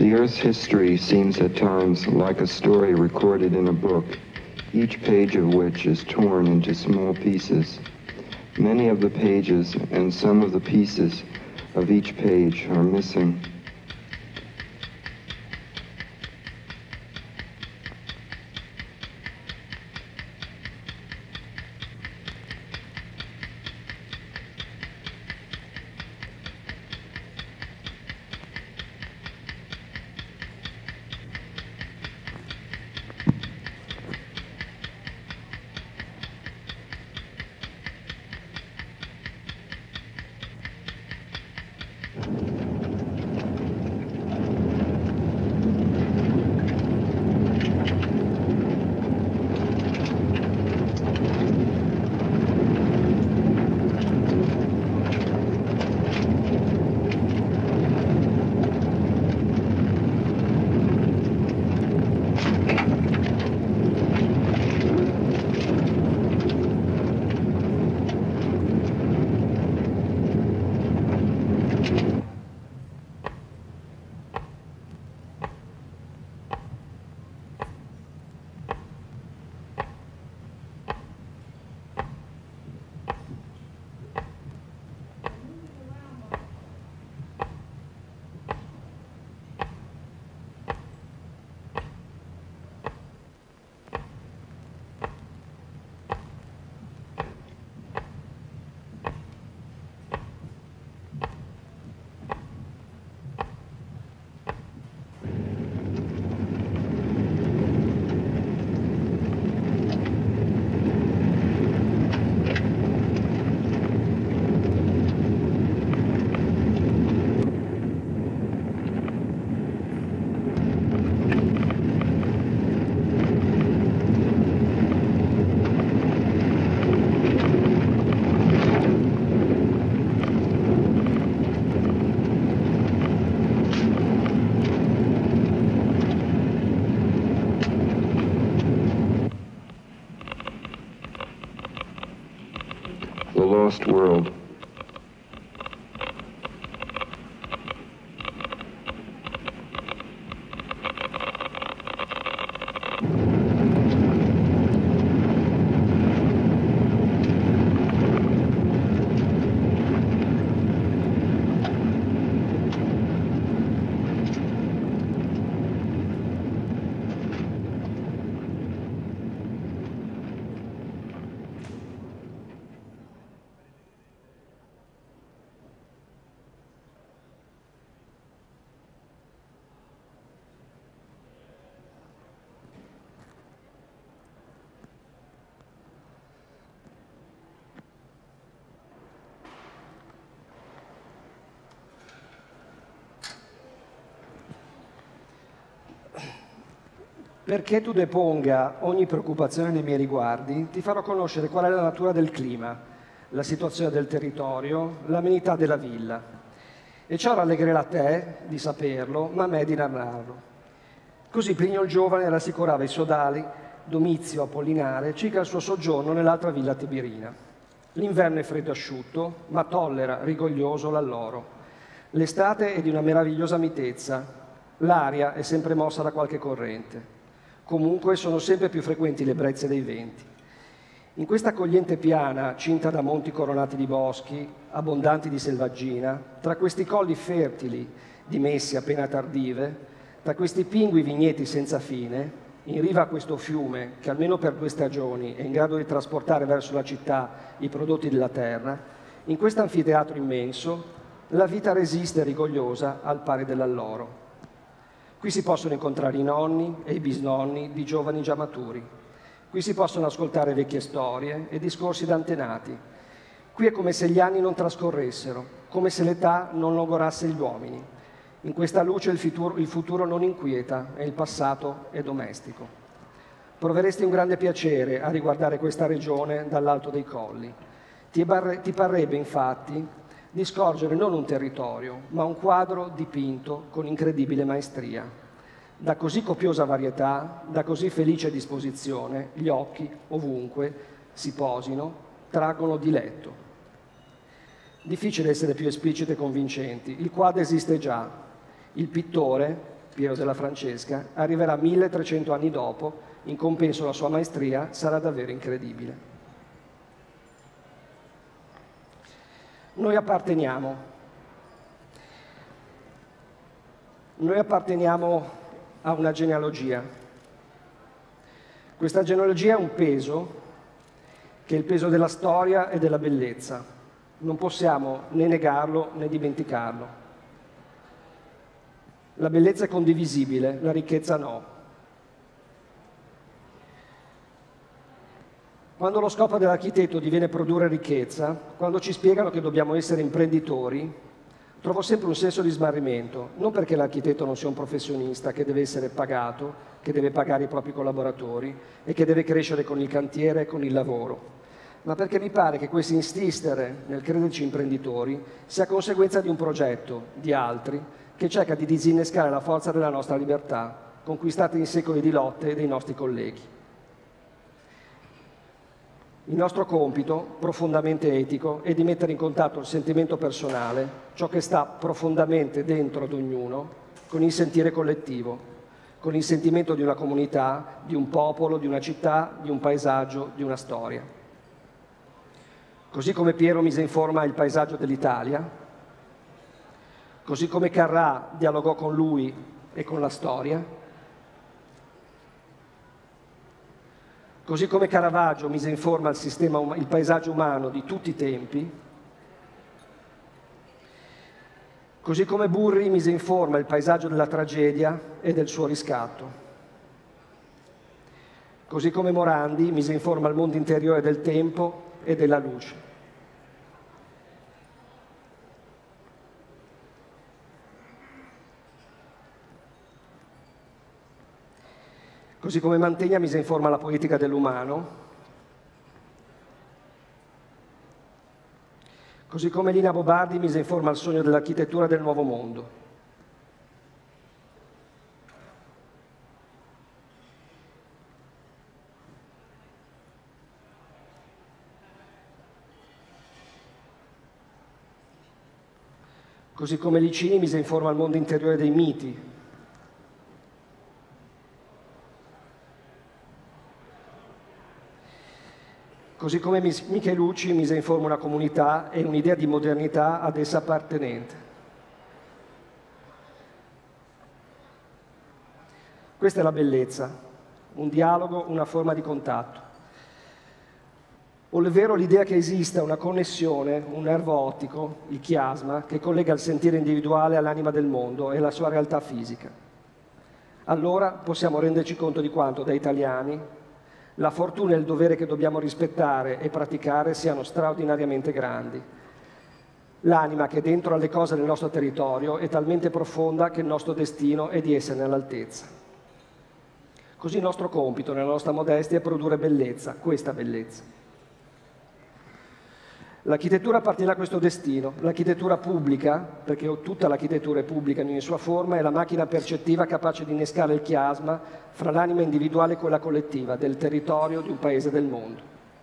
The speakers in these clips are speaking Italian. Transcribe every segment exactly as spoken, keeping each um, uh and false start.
The Earth's history seems at times like a story recorded in a book, each page of which is torn into small pieces. Many of the pages and some of the pieces of each page are missing. The Lost World. Perché tu deponga ogni preoccupazione nei miei riguardi, ti farò conoscere qual è la natura del clima, la situazione del territorio, l'amenità della villa. E ciò rallegrerà te di saperlo, ma me di narrarlo. Così Plinio il Giovane rassicurava i sodali, Domizio Apollinare, circa il suo soggiorno nell'altra villa tibirina. L'inverno è freddo e asciutto, ma tollera, rigoglioso, l'alloro. L'estate è di una meravigliosa mitezza, l'aria è sempre mossa da qualche corrente. Comunque sono sempre più frequenti le brezze dei venti. In questa accogliente piana, cinta da monti coronati di boschi, abbondanti di selvaggina, tra questi colli fertili di messi appena tardive, tra questi pingui vigneti senza fine, in riva a questo fiume, che almeno per due stagioni è in grado di trasportare verso la città i prodotti della terra, in questo anfiteatro immenso, la vita resiste rigogliosa al pari dell'alloro. Qui si possono incontrare i nonni e i bisnonni di giovani già maturi. Qui si possono ascoltare vecchie storie e discorsi d'antenati. Qui è come se gli anni non trascorressero, come se l'età non logorasse gli uomini. In questa luce il futuro, il futuro non inquieta e il passato è domestico. Proveresti un grande piacere a riguardare questa regione dall'alto dei colli. Ti, barre, ti parrebbe, infatti, di scorgere non un territorio, ma un quadro dipinto con incredibile maestria. Da così copiosa varietà, da così felice disposizione, gli occhi, ovunque si posino, traggono diletto. Difficile essere più espliciti e convincenti. Il quadro esiste già. Il pittore Piero della Francesca, arriverà milletrecento anni dopo, in compenso alla sua maestria sarà davvero incredibile. Noi apparteniamo. Noi apparteniamo a una genealogia. Questa genealogia ha un peso, che è il peso della storia e della bellezza. Non possiamo né negarlo né dimenticarlo. La bellezza è condivisibile, la ricchezza no. Quando lo scopo dell'architetto diviene produrre ricchezza, quando ci spiegano che dobbiamo essere imprenditori, trovo sempre un senso di smarrimento, non perché l'architetto non sia un professionista che deve essere pagato, che deve pagare i propri collaboratori e che deve crescere con il cantiere e con il lavoro, ma perché mi pare che questo insistere nel crederci imprenditori sia conseguenza di un progetto, di altri, che cerca di disinnescare la forza della nostra libertà, conquistata in secoli di lotte dei nostri colleghi. Il nostro compito, profondamente etico, è di mettere in contatto il sentimento personale, ciò che sta profondamente dentro ad ognuno, con il sentire collettivo, con il sentimento di una comunità, di un popolo, di una città, di un paesaggio, di una storia. Così come Piero mise in forma il paesaggio dell'Italia, così come Carrà dialogò con lui e con la storia, così come Caravaggio mise in forma il, sistema, il paesaggio umano di tutti i tempi, così come Burri mise in forma il paesaggio della tragedia e del suo riscatto, così come Morandi mise in forma il mondo interiore del tempo e della luce. Così come Mantegna mise in forma la poetica dell'umano, così come Lina Bobardi mise in forma il sogno dell'architettura del nuovo mondo. Così come Licini mise in forma il mondo interiore dei miti. Così come Michelucci mise in forma una comunità e un'idea di modernità ad essa appartenente. Questa è la bellezza, un dialogo, una forma di contatto. Ovvero l'idea che esista una connessione, un nervo ottico, il chiasma, che collega il sentire individuale all'anima del mondo e alla sua realtà fisica. Allora possiamo renderci conto di quanto, da italiani, la fortuna e il dovere che dobbiamo rispettare e praticare siano straordinariamente grandi. L'anima che è dentro alle cose del nostro territorio è talmente profonda che il nostro destino è di esserne all'altezza. Così il nostro compito, nella nostra modestia, è produrre bellezza, questa bellezza. L'architettura appartiene a questo destino. L'architettura pubblica, perché tutta l'architettura è pubblica in ogni sua forma, è la macchina percettiva capace di innescare il chiasma fra l'anima individuale e quella collettiva, del territorio, di un paese, del mondo.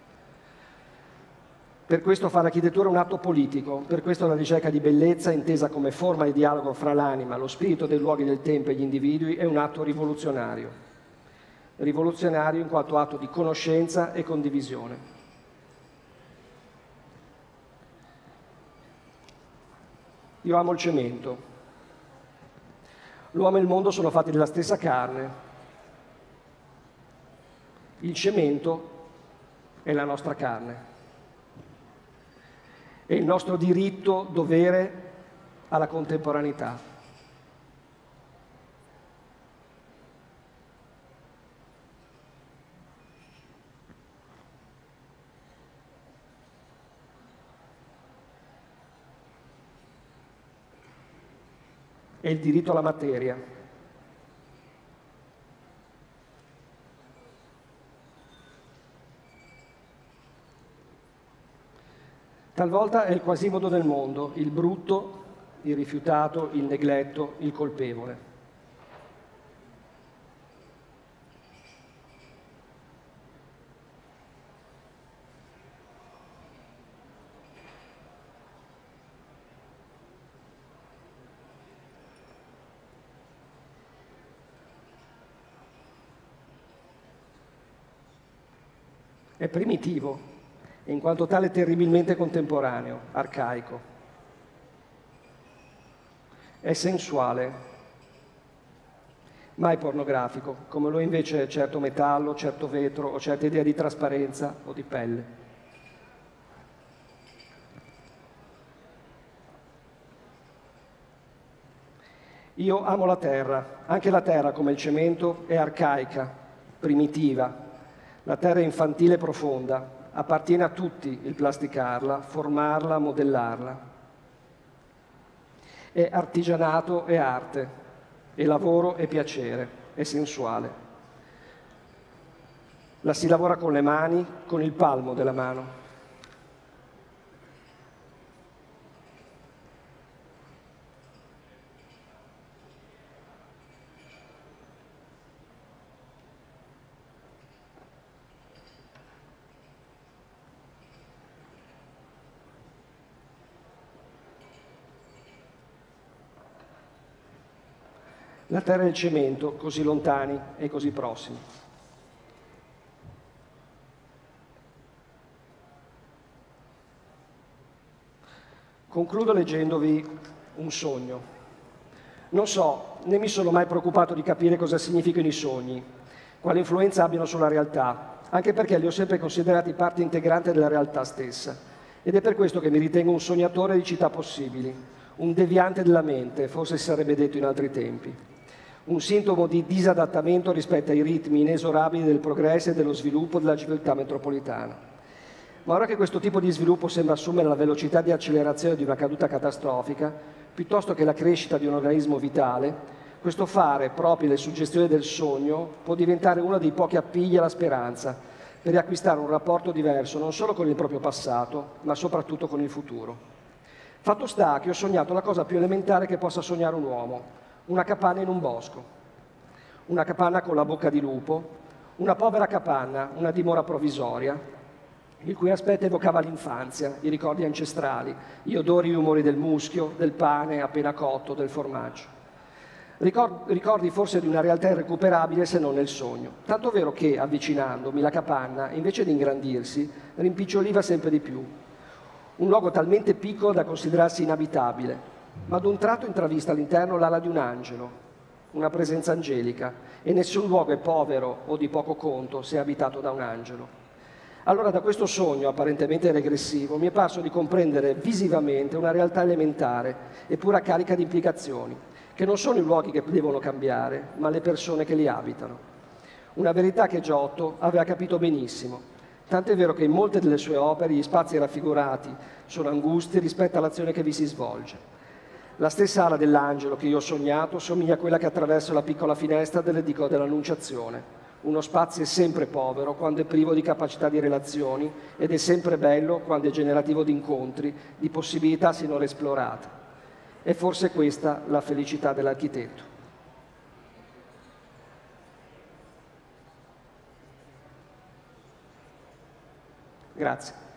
Per questo fare architettura è un atto politico, per questo la ricerca di bellezza, intesa come forma di dialogo fra l'anima, lo spirito dei luoghi del tempo e gli individui, è un atto rivoluzionario. Rivoluzionario in quanto atto di conoscenza e condivisione. Io amo il cemento. L'uomo e il mondo sono fatti della stessa carne. Il cemento è la nostra carne. È il nostro diritto, dovere alla contemporaneità. È il diritto alla materia. Talvolta è il quasimodo del mondo, il brutto, il rifiutato, il negletto, il colpevole. È primitivo e in quanto tale terribilmente contemporaneo, arcaico. È sensuale, mai pornografico, come lo è invece certo metallo, certo vetro o certa idea di trasparenza o di pelle. Io amo la terra, anche la terra come il cemento è arcaica, primitiva. La terra è infantile e profonda, appartiene a tutti il plasticarla, formarla, modellarla. È artigianato e arte, è lavoro e piacere, è sensuale. La si lavora con le mani, con il palmo della mano. La terra e il cemento, così lontani e così prossimi. Concludo leggendovi un sogno. Non so, né mi sono mai preoccupato di capire cosa significano i sogni, quale influenza abbiano sulla realtà, anche perché li ho sempre considerati parte integrante della realtà stessa. Ed è per questo che mi ritengo un sognatore di città possibili, un deviante della mente, forse si sarebbe detto in altri tempi. Un sintomo di disadattamento rispetto ai ritmi inesorabili del progresso e dello sviluppo della civiltà metropolitana. Ma ora che questo tipo di sviluppo sembra assumere la velocità di accelerazione di una caduta catastrofica, piuttosto che la crescita di un organismo vitale, questo fare, proprio le suggestioni del sogno, può diventare uno dei pochi appigli alla speranza per riacquistare un rapporto diverso non solo con il proprio passato, ma soprattutto con il futuro. Fatto sta che ho sognato la cosa più elementare che possa sognare un uomo, una capanna in un bosco, una capanna con la bocca di lupo, una povera capanna, una dimora provvisoria, il cui aspetto evocava l'infanzia, i ricordi ancestrali, gli odori e gli umori del muschio, del pane appena cotto, del formaggio. Ricordi, ricordi forse di una realtà irrecuperabile se non nel sogno, tanto vero che, avvicinandomi, la capanna, invece di ingrandirsi, rimpiccioliva sempre di più. Un luogo talmente piccolo da considerarsi inabitabile, ma ad un tratto intravista all'interno l'ala di un angelo, una presenza angelica, e nessun luogo è povero o di poco conto se è abitato da un angelo. Allora da questo sogno apparentemente regressivo mi è parso di comprendere visivamente una realtà elementare eppure carica di implicazioni, che non sono i luoghi che devono cambiare, ma le persone che li abitano. Una verità che Giotto aveva capito benissimo, tant'è vero che in molte delle sue opere gli spazi raffigurati sono angusti rispetto all'azione che vi si svolge. La stessa ala dell'angelo che io ho sognato somiglia a quella che attraverso la piccola finestra dell'edicola dell'Annunciazione. Uno spazio è sempre povero quando è privo di capacità di relazioni ed è sempre bello quando è generativo di incontri, di possibilità sinora esplorate. È forse questa la felicità dell'architetto. Grazie.